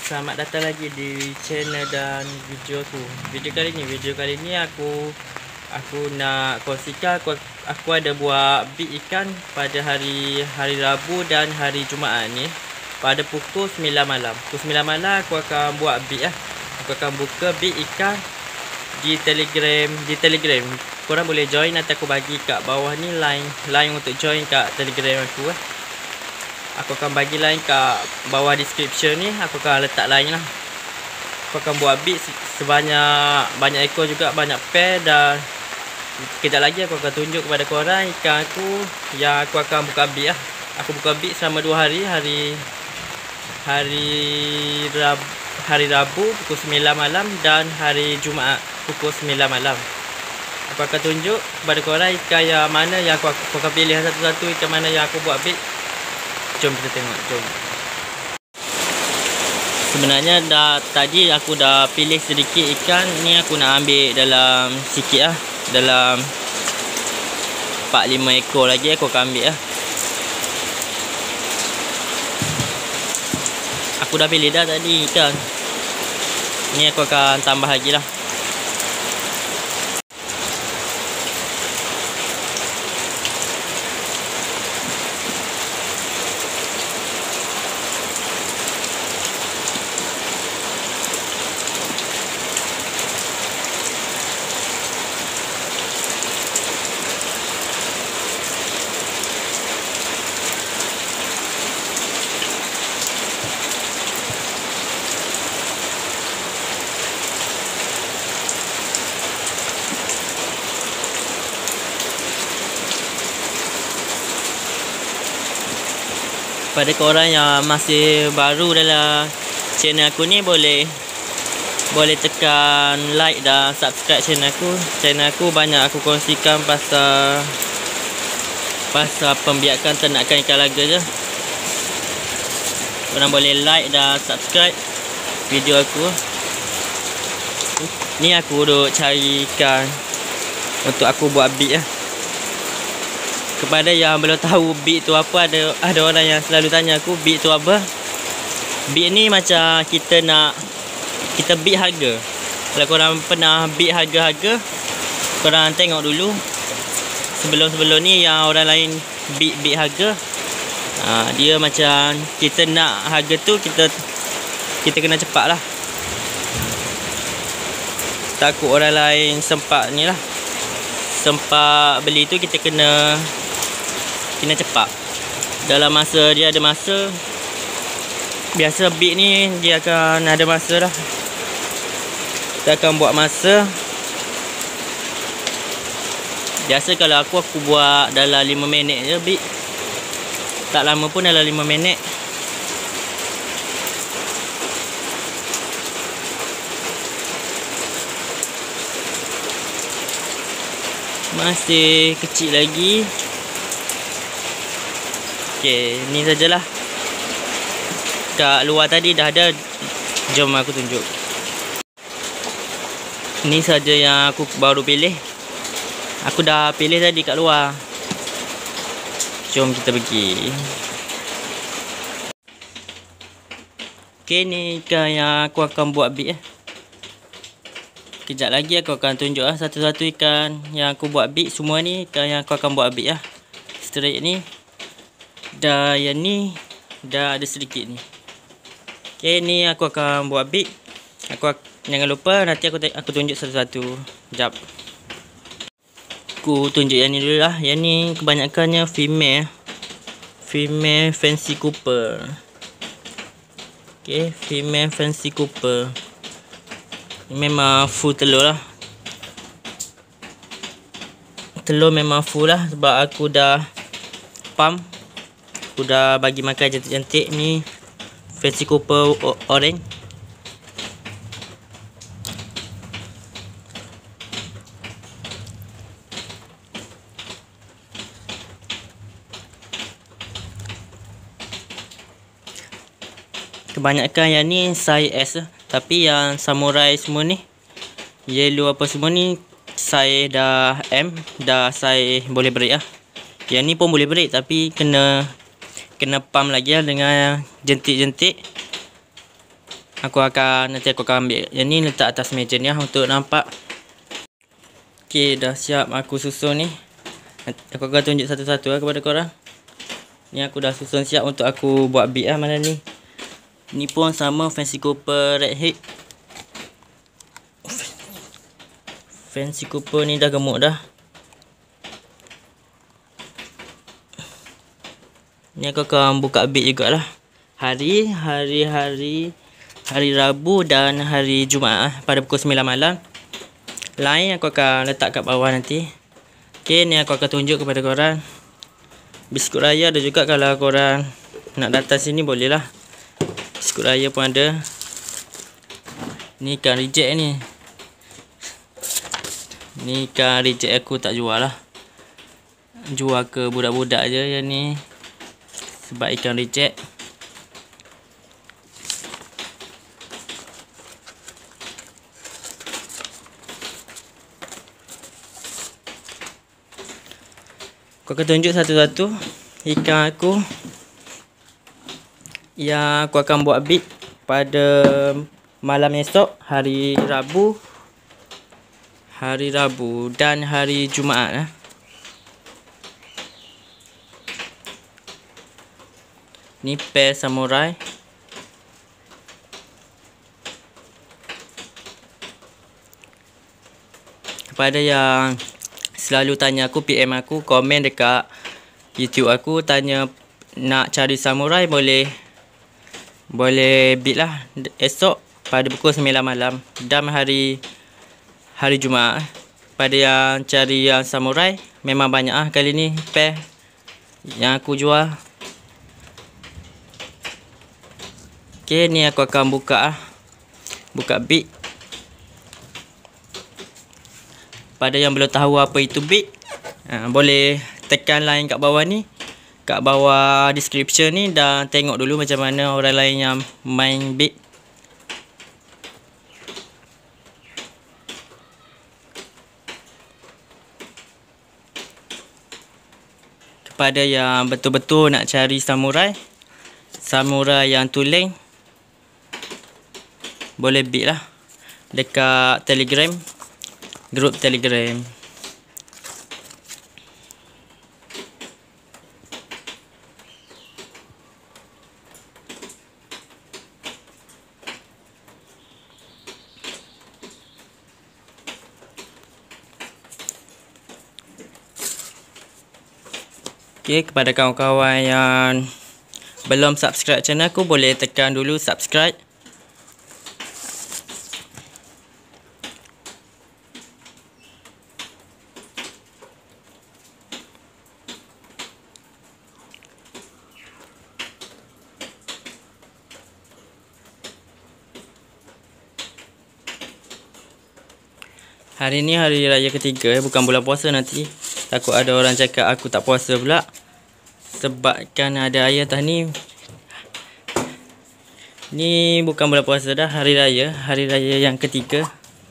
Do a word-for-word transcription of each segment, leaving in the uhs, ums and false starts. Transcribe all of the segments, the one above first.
Selamat datang lagi di channel dan video aku. Video kali ni, video kali ni aku aku nak kongsikan aku, aku ada buat beat ikan pada hari hari Rabu dan hari Jumaat ni pada pukul sembilan malam. Pukul sembilan malam aku akan buat beat lah. Aku akan buka beat ikan di Telegram, di Telegram. Korang boleh join, nanti aku bagi kat bawah ni line line untuk join kat Telegram aku lah. Aku akan bagi line kat bawah description ni. Aku akan letak line lah. Aku akan buat beat sebanyak banyak ekor juga, banyak pair. Dan kejap lagi aku akan tunjuk kepada korang ikan aku yang aku akan buka beat lah. Aku buka beat selama dua hari. Hari Hari Rabu, hari Rabu pukul sembilan malam dan hari Jumaat pukul sembilan malam. Aku akan tunjuk kepada korang ikan yang mana yang aku, aku akan pilih satu-satu ikan mana yang aku buat beat. Jom kita tengok, jom. Sebenarnya dah tadi aku dah pilih sedikit ikan. Ni aku nak ambil dalam sikit lah, dalam empat lima ekor lagi aku akan ambil lah. Aku dah pilih dah tadi ikan. Ni aku akan tambah lagi lah. Pada korang yang masih baru dalam channel aku ni, boleh boleh tekan like dan subscribe channel aku. Channel aku banyak aku kongsikan pasal pasal pembiakan ternakan ikan laga je. Korang boleh like dan subscribe video aku. Ni aku duk cari ikan untuk aku buat beat lah. Kepada yang belum tahu beat tu apa, ada ada orang yang selalu tanya aku beat tu apa. Beat ni macam kita nak kita beat harga. Kalau korang pernah beat harga-harga, korang tengok dulu sebelum-sebelum ni yang orang lain beat beat harga. Ha, dia macam kita nak harga tu, kita kita kena cepat lah. Takut orang lain sempat ni lah, sempat beli tu, kita kena kena cepat. Dalam masa dia ada masa. Biasa beat ni dia akan ada masa dah. Kita akan buat masa. Biasa kalau aku aku buat dalam lima minit je beat. Tak lama pun dalam lima minit. Masih kecil lagi. Okey, ni sajalah. Kat luar tadi dah ada. Jom aku tunjuk. Ni saja yang aku baru pilih. Aku dah pilih tadi kat luar. Jom kita pergi. Okey, ni ikan yang aku akan buat beat eh. Kejap lagi aku akan tunjuk lah satu-satu ikan yang aku buat beat. Semua ni ikan yang aku akan buat beat lah. Straight ni. Dah yang ni dah ada sedikit ni. Okey, ni aku akan buat beat. Aku jangan lupa nanti aku aku tunjuk satu-satu. Jap. Aku tunjuk yang ni dulu lah. Yang ni kebanyakannya female. Female fancy cooper. Okey, female fancy cooper. Memang full telur lah. Telur memang full lah sebab aku dah pump. Aku dah bagi makan cantik-cantik ni. Fancy cooper orange. Kebanyakan yang ni size S lah. Tapi yang samurai semua ni, yellow apa semua ni, size dah M. Dah size boleh break lah. Yang ni pun boleh break tapi kena kena pump lagi lah dengan jentik-jentik. Aku akan nanti aku akan ambil yang ni letak atas meja ni lah untuk nampak. Okey, dah siap aku susun ni. Aku akan tunjuk satu-satu lah kepada korang. Ni aku dah susun siap untuk aku buat beat lah malam ni. Ni pun sama Fancy Cooper Redhead. Fancy Cooper ni dah gemuk dah. Ni aku akan buka beat jugalah. Hari, hari-hari hari Rabu dan hari Jumaat pada pukul sembilan malam. Line aku akan letak kat bawah nanti. Okey, ni aku akan tunjuk kepada korang. Biskut raya ada juga, kalau korang nak datang sini boleh lah. Biskut raya pun ada. Ni ikan reject ni. Ni ikan reject aku tak jual lah. Jual ke budak-budak je yang ni. Sebab ikan reject. Aku akan tunjuk satu-satu ikan aku yang aku akan buat beat pada malam esok, hari Rabu, hari Rabu dan hari Jumaat. Eh. Ni pair samurai. Kepada yang selalu tanya aku, P M aku, komen dekat YouTube aku, tanya nak cari samurai, boleh boleh beat lah esok pada pukul sembilan malam dan hari hari Jumaat. Pada yang cari yang samurai, memang banyak ah kali ni pair yang aku jual. Okey, ni aku akan buka ah buka beat. Pada yang belum tahu apa itu beat, ha, boleh tekan line kat bawah ni, kat bawah description ni, dan tengok dulu macam mana orang lain yang main beat. Kepada yang betul-betul nak cari samurai, samurai yang tulen, boleh beat lah dekat Telegram, grup Telegram. Okey, kepada kawan-kawan yang belum subscribe channel aku, boleh tekan dulu subscribe. Hari ni hari raya ketiga, bukan bulan puasa nanti. Takut ada orang cakap aku tak puasa pula. Sebabkan ada air atas ni. Ni bukan bulan puasa dah, hari raya. Hari raya yang ketiga.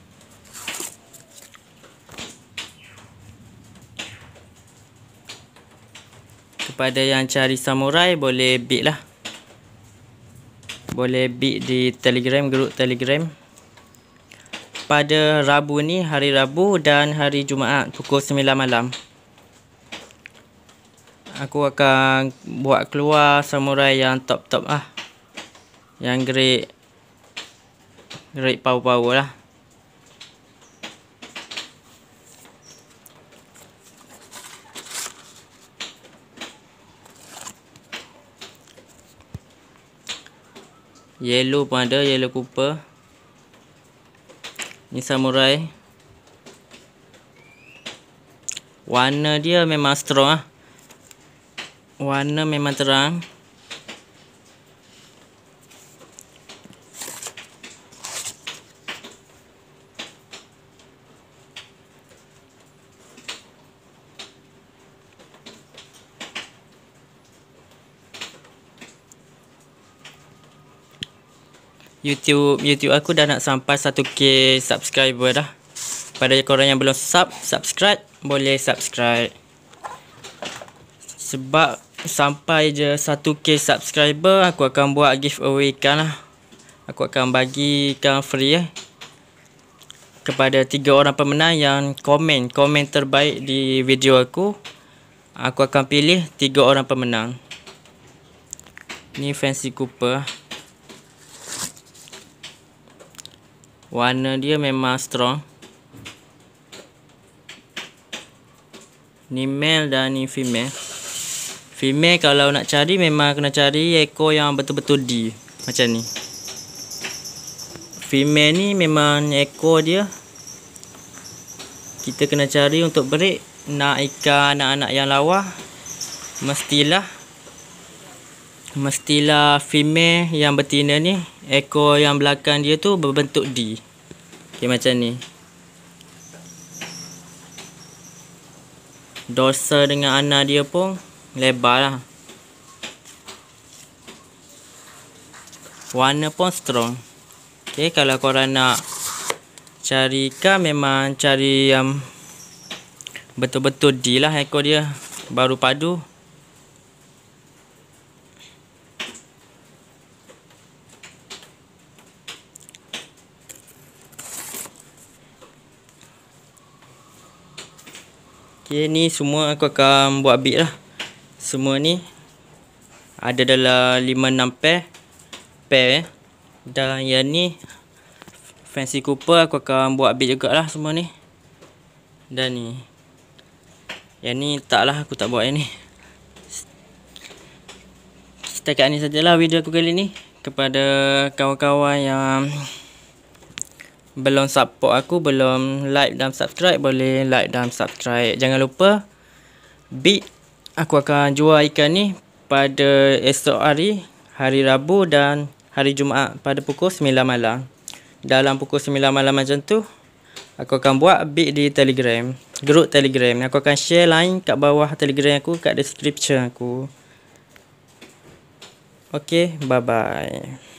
Kepada yang cari samurai, boleh beat lah. Boleh beat di Telegram, grup Telegram. Pada Rabu ni, hari Rabu dan hari Jumaat pukul sembilan malam. Aku akan buat keluar samurai yang top-top lah. Yang grade grade power-power lah. Yellow pun ada, Yellow Cooper. Ni samurai. Warna dia memang strong ah. Warna memang terang. YouTube YouTube aku dah nak sampai satu K subscriber dah. Pada korang yang belum sub, subscribe, boleh subscribe. Sebab sampai je satu K subscriber, aku akan buat giveaway ikan lah. aku akan bagikan free eh kepada tiga orang pemenang yang komen komen terbaik di video aku. Aku akan pilih tiga orang pemenang. Ni Fancy Cooper. Warna dia memang strong. Ni male dan ni female. Female kalau nak cari memang kena cari ekor yang betul-betul D. Macam ni. Female ni memang ekor dia kita kena cari untuk break. Nak ikan anak-anak yang lawa, Mestilah Mestilah female yang betina ni ekor yang belakang dia tu berbentuk D. Okay, macam ni. Dorsal dengan ana dia pun lebar lah. Warna pun strong. Okay, kalau korang nak cari ikan memang cari yang betul-betul D lah ekor dia. Baru padu. Okay, ni semua aku akan buat bit lah. Semua ni ada dalam lima enam pair pair eh. Dan yang ni Fancy Cooper aku akan buat bit jugalah semua ni. Dan ni yang ni taklah, aku tak buat yang ni. Setakat ni sajalah video aku kali ni. Kepada kawan-kawan yang belum support aku, belum like dan subscribe, boleh like dan subscribe. Jangan lupa bid aku akan jual ikan ni pada esok hari, hari Rabu dan hari Jumaat pada pukul sembilan malam. Dalam pukul sembilan malam macam tu aku akan buat bid di Telegram, grup Telegram. Aku akan share line kat bawah Telegram aku, kat description aku. Okay, bye bye.